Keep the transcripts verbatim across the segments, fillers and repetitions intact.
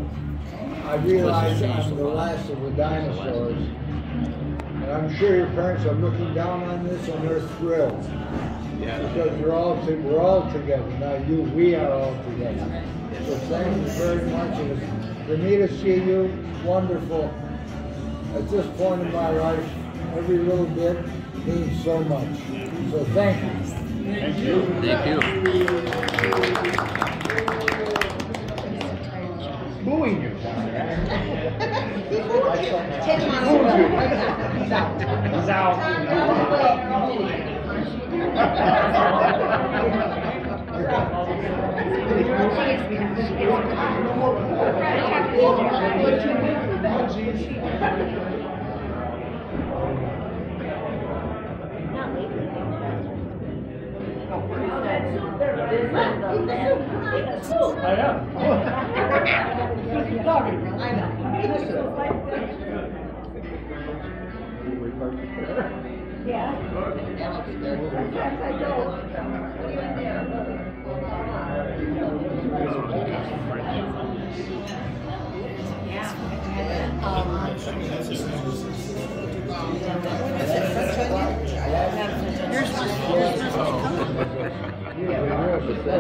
I realize I'm the last of the dinosaurs. And I'm sure your parents are looking down on this and they're thrilled. Yeah. Because you're all to, we're all together. Not you, we are all together. So thank you very much. And it's, for me to see you, wonderful. At this point in my life, every little bit means so much. So thank you. Thank you. Thank you. Booing you. Ten months ago. He's out. He's out. I know. I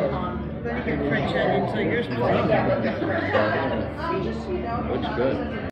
Looks good.